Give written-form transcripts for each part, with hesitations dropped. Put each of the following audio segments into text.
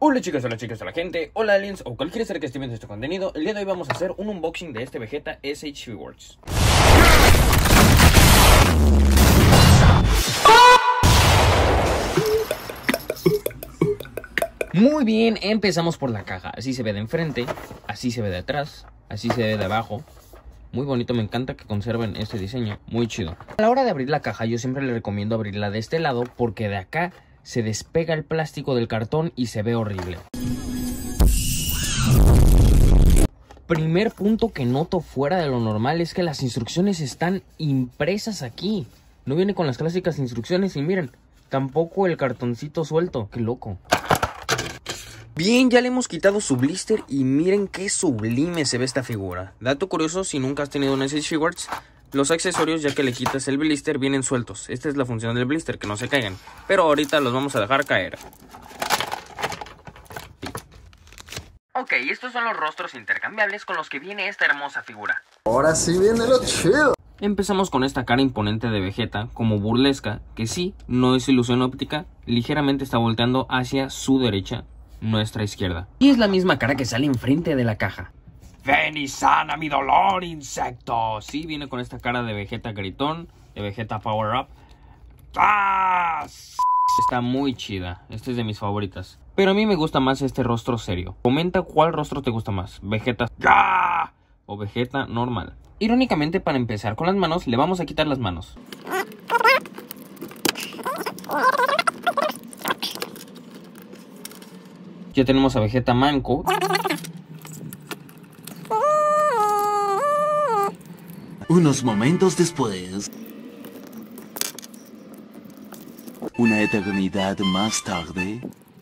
Hola chicos, hola gente, hola aliens o cualquier ser que esté viendo este contenido. El día de hoy vamos a hacer un unboxing de este Vegeta SH Figures. Muy bien, empezamos por la caja. Así se ve de enfrente, así se ve de atrás, así se ve de abajo. Muy bonito, me encanta que conserven este diseño, muy chido. A la hora de abrir la caja yo siempre le recomiendo abrirla de este lado porque de acá se despega el plástico del cartón y se ve horrible. Primer punto que noto fuera de lo normal es que las instrucciones están impresas aquí. No viene con las clásicas instrucciones y miren, tampoco el cartoncito suelto. ¡Qué loco! Bien, ya le hemos quitado su blister y miren qué sublime se ve esta figura. Dato curioso, si nunca has tenido un SH Figures, los accesorios, ya que le quitas el blister, vienen sueltos. Esta es la función del blister, que no se caigan. Pero ahorita los vamos a dejar caer. Ok, estos son los rostros intercambiables con los que viene esta hermosa figura. Ahora sí viene lo chido. Empezamos con esta cara imponente de Vegeta, como burlesca, que sí, no es ilusión óptica, ligeramente está volteando hacia su derecha, nuestra izquierda. Y es la misma cara que sale enfrente de la caja. ¡Ven y sana mi dolor, insecto! Sí, viene con esta cara de Vegeta gritón, de Vegeta Power Up. ¡Ah! Está muy chida, esta es de mis favoritas. Pero a mí me gusta más este rostro serio. Comenta cuál rostro te gusta más, Vegeta ¡ah! O Vegeta normal. Irónicamente, para empezar con las manos, le vamos a quitar las manos. Ya tenemos a Vegeta manco. Unos momentos después, una eternidad más tarde,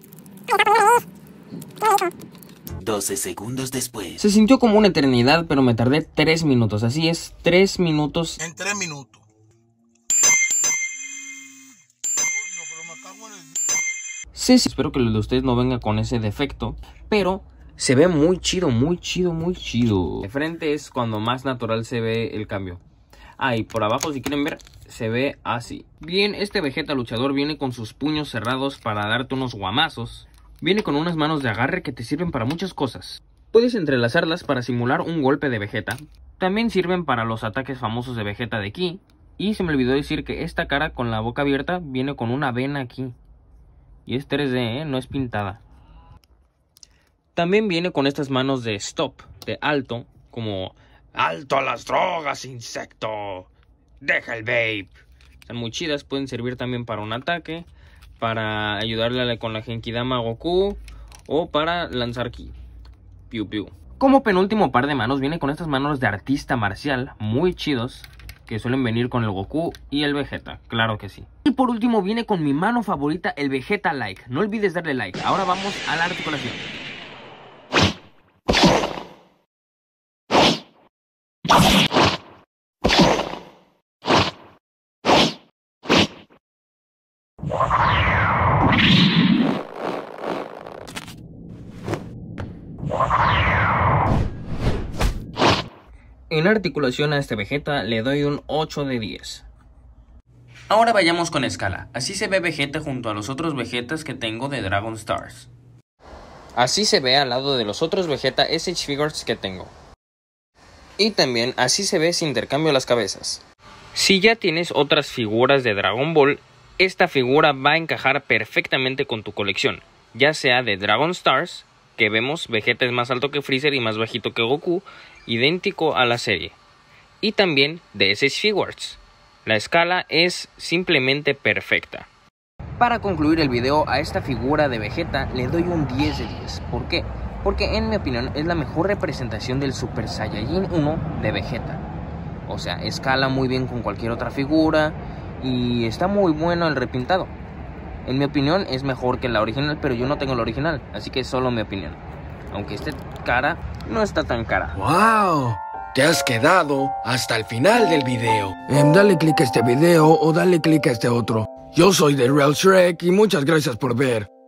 12 segundos después. Se sintió como una eternidad, pero me tardé 3 minutos. Así es, 3 minutos. En 3 minutos. Sí, espero que lo de ustedes no venga con ese defecto, pero se ve muy chido, muy chido, muy chido. De frente es cuando más natural se ve el cambio. Ah, y por abajo, si quieren ver, se ve así. Bien, este Vegeta luchador viene con sus puños cerrados para darte unos guamazos. Viene con unas manos de agarre que te sirven para muchas cosas. Puedes entrelazarlas para simular un golpe de Vegeta. También sirven para los ataques famosos de Vegeta de Ki. Y se me olvidó decir que esta cara con la boca abierta viene con una vena aquí. Y es 3D, no es pintada. También viene con estas manos de stop, de alto, como ¡alto a las drogas, insecto! ¡Deja el vape! Están muy chidas, pueden servir también para un ataque, para ayudarle con la Genkidama a Goku, o para lanzar ki. Piu piu. Como penúltimo par de manos viene con estas manos de artista marcial, muy chidos, que suelen venir con el Goku y el Vegeta, claro que sí. Y por último viene con mi mano favorita, el Vegeta Like. No olvides darle like. Ahora vamos a la articulación. En articulación a este Vegeta le doy un 8 de 10. Ahora vayamos con escala. Así se ve Vegeta junto a los otros Vegetas que tengo de Dragon Stars. Así se ve al lado de los otros Vegeta SH Figures que tengo. Y también así se ve si intercambio las cabezas. Si ya tienes otras figuras de Dragon Ball, esta figura va a encajar perfectamente con tu colección. Ya sea de Dragon Stars, que vemos Vegeta es más alto que Freezer y más bajito que Goku, idéntico a la serie. Y también de SH Figures. La escala es simplemente perfecta. Para concluir el video, a esta figura de Vegeta le doy un 10 de 10. ¿Por qué? Porque en mi opinión es la mejor representación del Super Saiyajin 1 de Vegeta. O sea, escala muy bien con cualquier otra figura y está muy bueno el repintado. En mi opinión es mejor que la original, pero yo no tengo la original, así que es solo mi opinión. Aunque esta cara no está tan cara. ¡Wow! Te has quedado hasta el final del video. Dale click a este video o dale click a este otro. Yo soy The Real Shrek y muchas gracias por ver.